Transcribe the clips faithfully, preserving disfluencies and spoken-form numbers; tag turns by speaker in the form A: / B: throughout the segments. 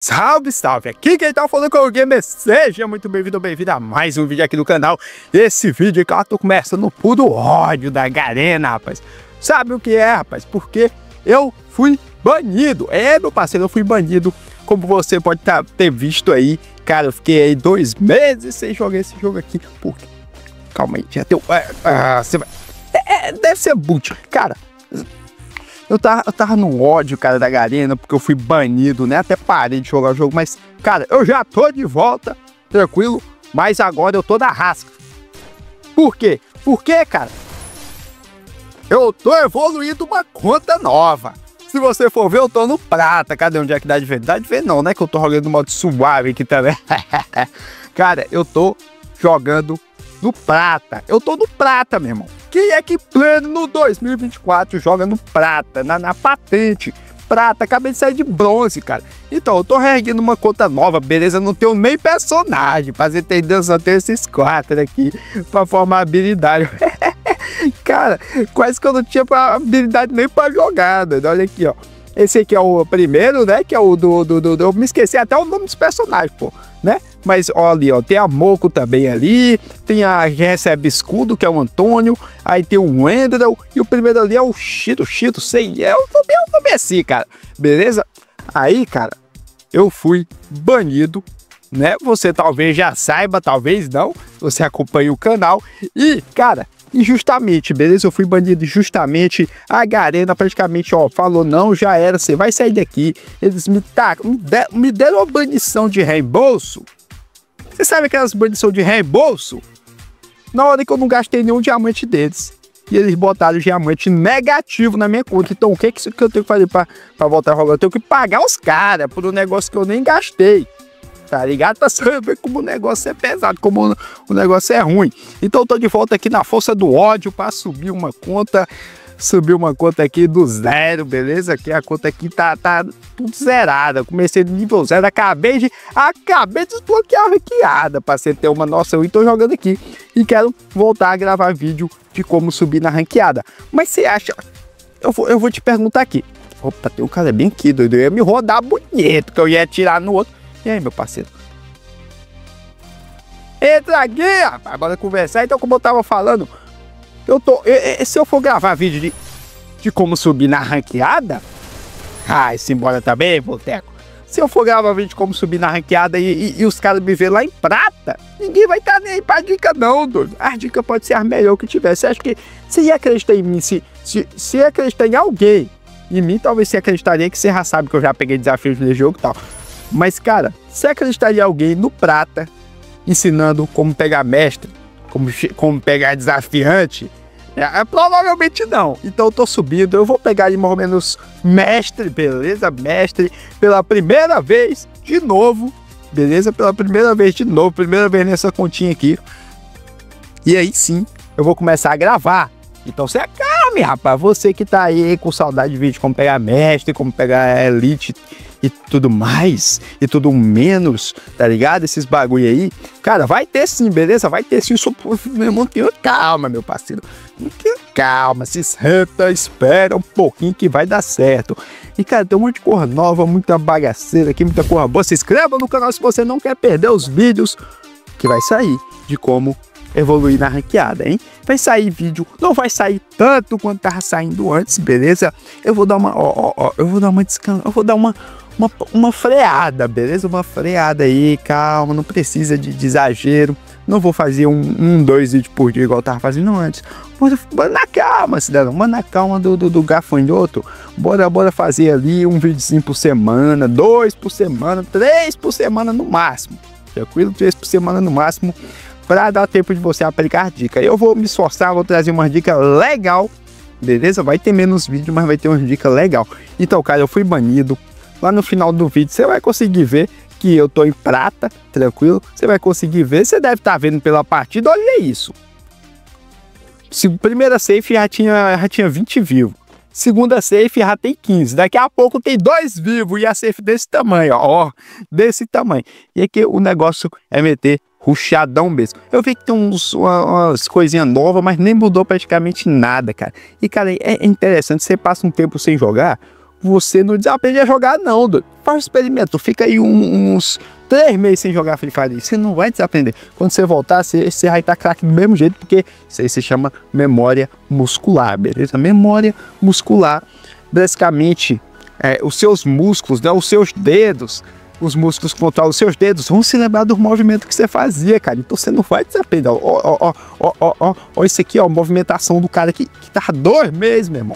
A: Salve, salve! Aqui quem tá falando com o Gamer, seja muito bem-vindo ou bem-vindo a mais um vídeo aqui no canal. Esse vídeo aqui eu tô começando no puro ódio da Garena, rapaz. Sabe o que é, rapaz? Porque eu fui banido. É, meu parceiro, eu fui banido. Como você pode tá, ter visto aí, cara, eu fiquei aí dois meses sem jogar esse jogo aqui. Por quê? Calma aí, já deu... É, ah, você vai... É, deve ser boot. Cara... Eu tava, eu tava no ódio, cara, da Garena, porque eu fui banido, né? Até parei de jogar o jogo, mas, cara, eu já tô de volta, tranquilo, mas agora eu tô da rasca. Por quê? Por quê, cara? Eu tô evoluindo uma conta nova. Se você for ver, eu tô no prata. Cadê onde é que dá de ver? Dá de ver não, né? Que eu tô jogando no modo suave aqui também. Cara, eu tô jogando no prata. Eu tô no prata, meu irmão. Quem é que pleno no dois mil e vinte e quatro joga no prata, na, na patente? Prata, acabei de sair de bronze, cara. Então, eu tô reerguendo uma conta nova, beleza? Não tenho nem personagem. Pra você ter ideia, só tenho esses quatro aqui pra formar habilidade. Cara, quase que eu não tinha habilidade nem pra jogar, né? Olha aqui, ó. Esse aqui é o primeiro, né? Que é o do, do, do, do... Eu me esqueci até o nome dos personagens, pô, né? Mas olha ali, ó, tem a Moco também ali, tem a que recebe escudo, que é o Antônio, aí tem o Wendel, e o primeiro ali é o Chito, Chito, sei, é o nome, é o nome assim, cara, beleza? Aí, cara, eu fui banido, né? Você talvez já saiba, talvez não, você acompanha o canal, e, cara, injustamente, beleza? Eu fui banido injustamente, a Garena praticamente, ó, falou, não, já era, você vai sair daqui, eles me, tá, me, de, me deram uma banição de reembolso. Você sabe aquelas banições de reembolso? Na hora que eu não gastei nenhum diamante deles. E eles botaram o diamante negativo na minha conta. Então o que, que eu tenho que fazer pra, pra voltar a rolar? Eu tenho que pagar os caras por um negócio que eu nem gastei. Tá ligado? Pra saber como o negócio é pesado, como o negócio é ruim. Então eu tô de volta aqui na força do ódio pra subir uma conta. Subir uma conta aqui do zero, beleza? Que a conta aqui tá, tá tudo zerada. Comecei no nível zero, acabei de acabei de desbloquear a ranqueada, pra você ter uma noção. E tô jogando aqui e quero voltar a gravar vídeo de como subir na ranqueada. Mas você acha... Eu vou, eu vou te perguntar aqui. Opa, tem um cara bem aqui, doido. Eu ia me rodar bonito, que eu ia atirar no outro. E aí, meu parceiro? Entra aqui, rapaz, bora conversar. Então, como eu tava falando... Eu tô, eu, se eu for gravar vídeo de, de como subir na ranqueada, ai, simbora também, boteco. Se eu for gravar vídeo de como subir na ranqueada e, e, e os caras me verem lá em prata, ninguém vai estar nem aí pra dica não, doido. A dica pode ser a melhor que tiver. Você acha que você ia acreditar em mim, se, se, se ia acreditar em alguém, em mim talvez você acreditaria, que você já sabe que eu já peguei desafios nesse jogo e tal. Mas, cara, você acreditaria em alguém no prata, ensinando como pegar mestre, como, como pegar desafiante? É, provavelmente não. Então eu tô subindo, eu vou pegar ali mais ou menos mestre, beleza? Mestre, pela primeira vez de novo, beleza? Pela primeira vez de novo, primeira vez nessa continha aqui. E aí sim, eu vou começar a gravar. Então se acalme, rapaz, você que tá aí com saudade de vídeo, como pegar mestre, como pegar elite e tudo mais, e tudo menos, tá ligado? Esses bagulho aí, cara, vai ter sim, beleza? Vai ter sim, só, meu irmão, tenha calma, meu parceiro, tenha calma, se senta, espera um pouquinho que vai dar certo. E, cara, tem um monte de cor nova, muita bagaceira aqui, muita cor boa. Se inscreva no canal se você não quer perder os vídeos que vai sair de como evoluir na ranqueada, hein? Vai sair vídeo, não vai sair tanto quanto tava saindo antes, beleza? Eu vou dar uma, ó, ó, ó, eu vou dar uma descanso, eu vou dar uma Uma, uma freada, beleza? Uma freada aí, calma, não precisa de, de exagero. Não vou fazer um, um, dois vídeos por dia igual eu tava fazendo antes. Bora, bora na calma, cidadão. Bora na calma do, do, do gafanhoto. Bora, bora fazer ali um videozinho por semana, dois por semana, três por semana no máximo. Tranquilo? Três por semana no máximo, pra dar tempo de você aplicar dica. Eu vou me esforçar, vou trazer uma dica legal, beleza? Vai ter menos vídeo, mas vai ter uma dica legal. Então, cara, eu fui banido. Lá no final do vídeo você vai conseguir ver que eu tô em prata, tranquilo? Você vai conseguir ver, você deve estar vendo pela partida, olha isso. Se primeira safe já tinha, já tinha vinte vivos. Segunda safe já tem quinze. Daqui a pouco tem dois vivos e a safe desse tamanho, ó. ó desse tamanho. E aqui o negócio é meter rushadão mesmo. Eu vi que tem uns, umas coisinhas novas, mas nem mudou praticamente nada, cara. E, cara, é interessante, você passa um tempo sem jogar, você não desaprende a jogar não, doido. Faz um experimento, fica aí um, uns três meses sem jogar Free Fire, você não vai desaprender. Quando você voltar, você, você vai estar craque do mesmo jeito, porque isso aí se chama memória muscular, beleza? Memória muscular, basicamente, é, os seus músculos, né, os seus dedos, os músculos que controlam os seus dedos vão se lembrar do movimento que você fazia, cara. Então você não vai desaprender. Ó, ó, ó, ó, ó, ó, ó, isso aqui, ó, a movimentação do cara que, que tá dois meses, meu irmão.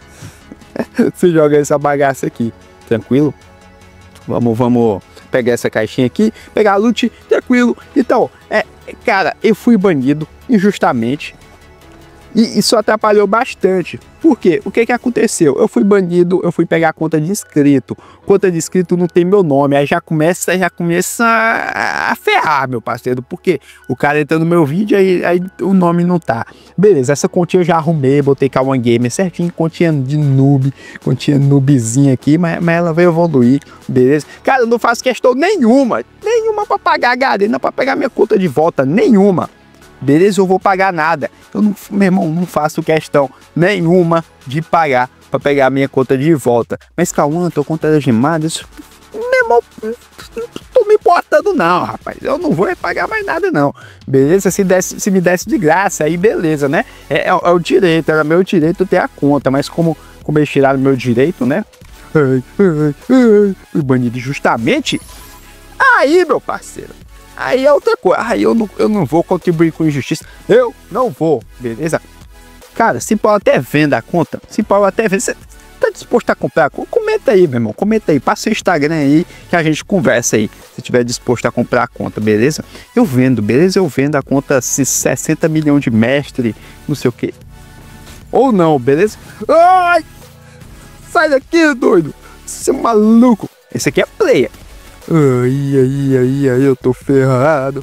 A: Você joga essa bagaça aqui, tranquilo? Vamos, vamos pegar essa caixinha aqui, pegar a loot, tranquilo. Então, é, cara, eu fui banido injustamente e isso atrapalhou bastante. Por quê? O que que aconteceu? Eu fui banido, eu fui pegar a conta de inscrito. Conta de inscrito não tem meu nome, aí já começa, já começa a ferrar, meu parceiro. Porque o cara entra no meu vídeo, aí, aí o nome não tá. Beleza, essa continha eu já arrumei, botei Kawan Gamer certinho, continha de noob, continha noobzinha aqui, mas, mas ela veio evoluir, beleza? Cara, eu não faço questão nenhuma, nenhuma pra pagar a garena, pra pegar minha conta de volta, nenhuma. Beleza, eu vou pagar nada. Eu não, meu irmão, não faço questão nenhuma de pagar para pegar a minha conta de volta. Mas Cauã, tua conta era gemada. Isso, meu irmão, não tô me importando não, rapaz. Eu não vou pagar mais nada não. Beleza, se, desse, se me desse de graça, aí beleza, né? É, é, é o direito, era meu direito ter a conta. Mas como, como eles tiraram meu direito, né? Ai, ai, ai, fui banido justamente. Aí, meu parceiro. Aí é outra coisa, aí eu não, eu não vou contribuir com injustiça, eu não vou, beleza? Cara, se Paulo até venda a conta, se Paulo até venda, você tá disposto a comprar? Comenta aí, meu irmão, comenta aí, passa o Instagram aí que a gente conversa aí, se tiver disposto a comprar a conta, beleza? Eu vendo, beleza? Eu vendo a conta sessenta milhões de mestre, não sei o que. Ou não, beleza? Ai! Sai daqui, doido! Você é maluco! Esse aqui é player. Aí, aí, aí, aí, eu tô ferrado.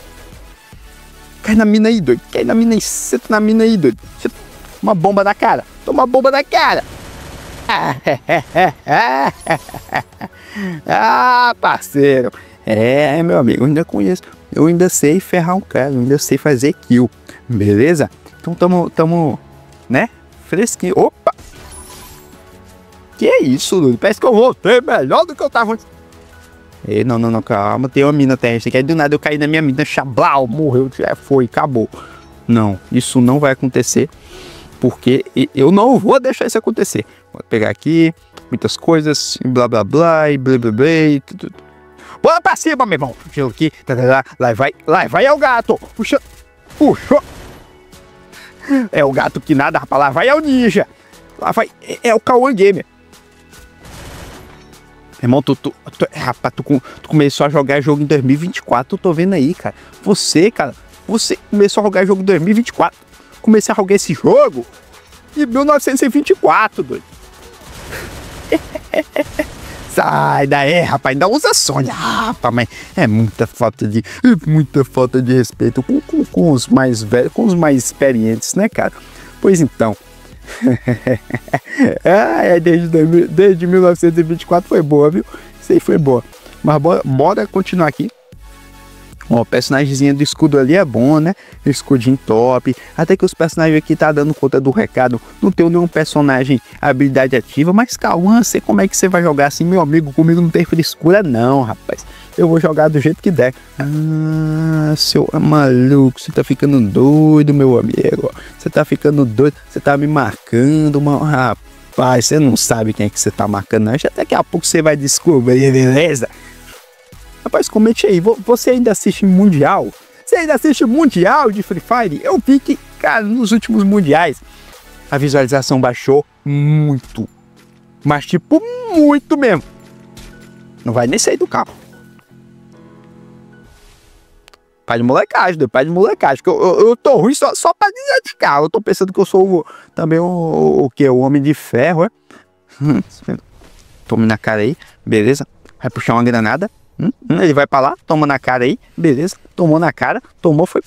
A: Cai na mina aí, doido. Cai na mina aí, senta na mina aí, doido. Uma bomba na cara. Toma uma bomba na cara. Ah, parceiro. É, meu amigo, eu ainda conheço. Eu ainda sei ferrar um cara, eu ainda sei fazer kill. Beleza? Então tamo, tamo, né? Fresquinho. Opa! Que é isso, doido? Parece que eu voltei melhor do que eu tava antes. Ei, não, não, não, calma, tem uma mina terrestre aqui, aí do nada eu caí na minha mina, chablau, morreu, já foi, acabou. Não, isso não vai acontecer, porque eu não vou deixar isso acontecer. Vou pegar aqui, muitas coisas, blá, blá, blá, e blá, blá, blá, e tudo. Bora pra cima, meu irmão, puxa aqui, tá, tá, tá, lá vai, lá vai é o gato, puxa, puxou. É o gato que nada, rapaz, lá vai é o ninja, lá vai, é, é o Kawan Gamer. Irmão, tu, tu, tu, rapaz, tu, tu começou a jogar jogo em dois mil e vinte e quatro, eu tô vendo aí, cara. Você, cara, você começou a jogar jogo em dois mil e vinte e quatro. Comecei a jogar esse jogo em mil novecentos e vinte e quatro, doido. Sai daí, rapaz, ainda usa Sônia. Ah, rapaz, mas é muita falta de, muita falta de respeito com, com, com os mais velhos, com os mais experientes, né, cara? Pois então. Ah, é, desde, desde mil novecentos e vinte e quatro foi boa, viu? Isso aí foi boa. Mas bora, bora continuar aqui. Ó, o personagemzinho do escudo ali é bom, né? Escudinho top. Até que os personagens aqui tá dando conta do recado. Não tem nenhum personagem habilidade ativa. Mas Cauã, você como é que você vai jogar assim, meu amigo? Comigo não tem frescura não, rapaz. Eu vou jogar do jeito que der. Ah, seu maluco, você tá ficando doido, meu amigo. Você tá ficando doido, você tá me marcando, mano. Rapaz, você não sabe quem é que você tá marcando, não. Daqui a pouco você vai descobrir, beleza? Rapaz, comente aí, você ainda assiste Mundial? Você ainda assiste Mundial de Free Fire? Eu vi que, cara, nos últimos Mundiais, a visualização baixou muito. Mas, tipo, muito mesmo. Não vai nem sair do carro. Pai de molecagem, pai de molecagem. Eu, eu, eu tô ruim só, só pra dedicar. Eu tô pensando que eu sou o, também o, o que? O Homem de Ferro, é? Hum, tome na cara aí, beleza? Vai puxar uma granada. Hum, hum, ele vai pra lá, toma na cara aí, beleza? Tomou na cara, tomou, foi.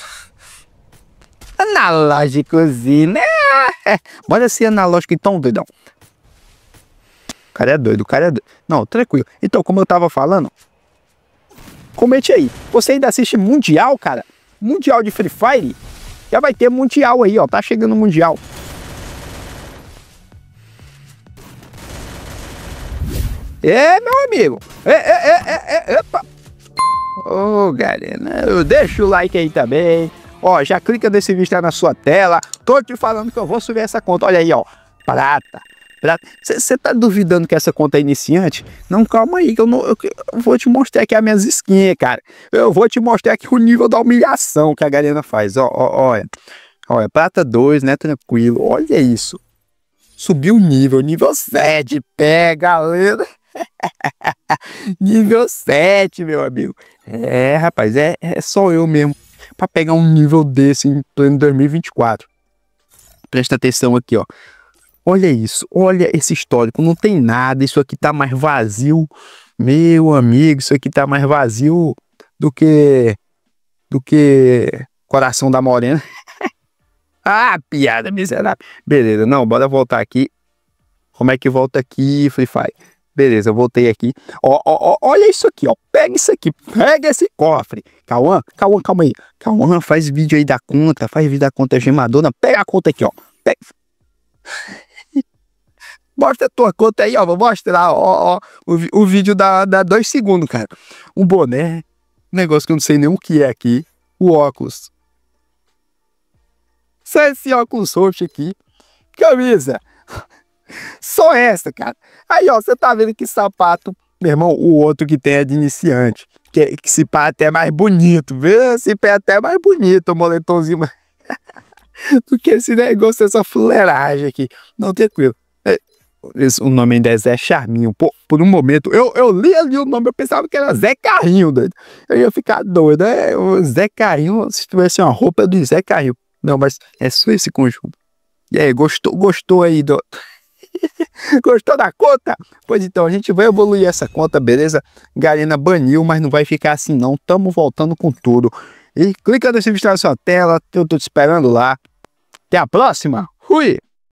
A: Analógicozinho, né? Bora ser analógico então, doidão. O cara é doido, o cara é doido. Não, tranquilo. Então, como eu tava falando. Comente aí, você ainda assiste Mundial, cara? Mundial de Free Fire? Já vai ter Mundial aí, ó, tá chegando o Mundial. É, meu amigo. É, é, é, é, é, epa. Ô, Garena, eu deixo o like aí também. Ó, já clica nesse vídeo que tá na sua tela. Tô te falando que eu vou subir essa conta. Olha aí, ó. Prata. Você tá duvidando que essa conta é iniciante? Não, calma aí, que eu, não, eu, eu vou te mostrar aqui as minhas skins, cara. Eu vou te mostrar aqui o nível da humilhação que a Garena faz. Ó, ó, olha. Olha, prata dois, né? Tranquilo. Olha isso. Subiu o nível, nível sete. Pega, galera. Nível sete, meu amigo. É, rapaz, é, é só eu mesmo pra pegar um nível desse em pleno dois mil e vinte e quatro. Presta atenção aqui, ó. Olha isso, olha esse histórico, não tem nada, isso aqui tá mais vazio, meu amigo, isso aqui tá mais vazio do que, do que Coração da Morena. Ah, piada miserável. Beleza, não, bora voltar aqui. Como é que volta aqui, Free Fire? Beleza, eu voltei aqui. Ó, ó, ó, olha isso aqui, ó, pega isso aqui, pega esse cofre. Cauã, Cauã, calma aí. Cauã, faz vídeo aí da conta, faz vídeo da conta gemadona, pega a conta aqui, ó. Pega. Mostra a tua conta aí, ó. Vou mostrar, ó, ó. O, o vídeo dá, dá dois segundos, cara. Um boné. Um negócio que eu não sei nem o que é aqui. O óculos. Só esse óculos roxo aqui. Camisa. Só essa, cara. Aí, ó. Você tá vendo que sapato. Meu irmão, o outro que tem é de iniciante. Que, que se pá até mais bonito. Vê? Se pé até mais bonito. O moletomzinho. Do que esse negócio, essa fuleiragem aqui. Não, tranquilo. É. O nome ainda é Zé Charminho. Pô, por um momento, eu, eu li ali o nome, eu pensava que era Zé Carrinho, doido. Eu ia ficar doido, é o Zé Carrinho, se tivesse uma roupa do Zé Carrinho. Não, mas é só esse conjunto. E aí, gostou, gostou aí do... Gostou da conta? Pois então, a gente vai evoluir essa conta, beleza? Garena baniu, mas não vai ficar assim não. Tamo voltando com tudo. E clica nesse vídeo na sua tela, eu tô te esperando lá. Até a próxima. Fui!